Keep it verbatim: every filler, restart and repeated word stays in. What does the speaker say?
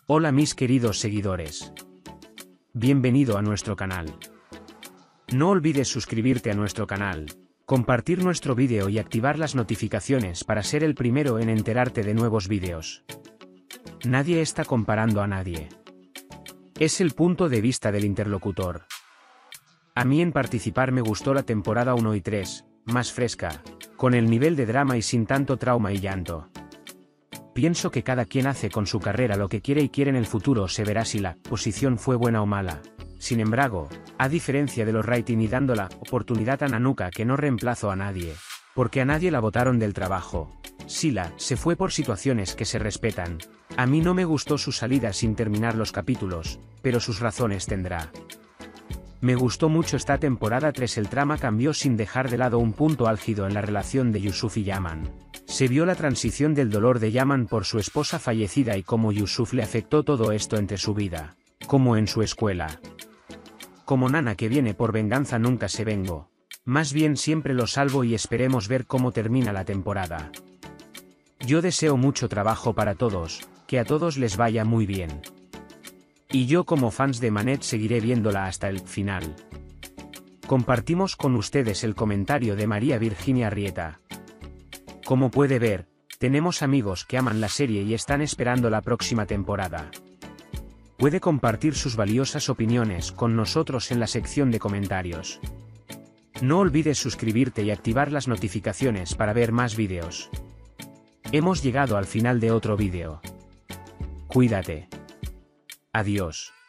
Hola mis queridos seguidores. Bienvenido a nuestro canal. No olvides suscribirte a nuestro canal, compartir nuestro vídeo y activar las notificaciones para ser el primero en enterarte de nuevos vídeos. Nadie está comparando a nadie. Es el punto de vista del interlocutor. A mí en participar me gustó la temporada uno y tres, más fresca, con el nivel de drama y sin tanto trauma y llanto. Pienso que cada quien hace con su carrera lo que quiere y quiere en el futuro se verá si la posición fue buena o mala. Sin embargo, a diferencia de los rating y dando la oportunidad a Nanuka que no reemplazo a nadie, porque a nadie la botaron del trabajo. Sila se fue por situaciones que se respetan. A mí no me gustó su salida sin terminar los capítulos, pero sus razones tendrá. Me gustó mucho esta temporada tres. El trama cambió sin dejar de lado un punto álgido en la relación de Yusuf y Yaman. Se vio la transición del dolor de Yaman por su esposa fallecida y cómo Yusuf le afectó todo esto entre su vida, como en su escuela. Como Nana que viene por venganza nunca se vengo. Más bien siempre lo salvo y esperemos ver cómo termina la temporada. Yo deseo mucho trabajo para todos, que a todos les vaya muy bien. Y yo como fans de Manet seguiré viéndola hasta el final. Compartimos con ustedes el comentario de María Virginia Rieta. Como puede ver, tenemos amigos que aman la serie y están esperando la próxima temporada. Puede compartir sus valiosas opiniones con nosotros en la sección de comentarios. No olvides suscribirte y activar las notificaciones para ver más vídeos. Hemos llegado al final de otro vídeo. Cuídate. Adiós.